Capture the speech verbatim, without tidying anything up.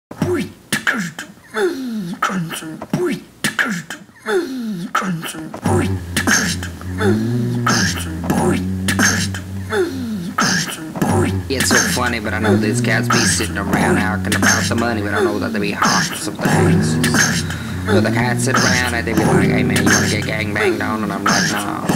It's so funny, but I know these cats be sitting around arguing about the money, but I know that they be hot some things. So the cats sit around and they be like, hey man, you wanna get gang banged on? And I'm like, nah.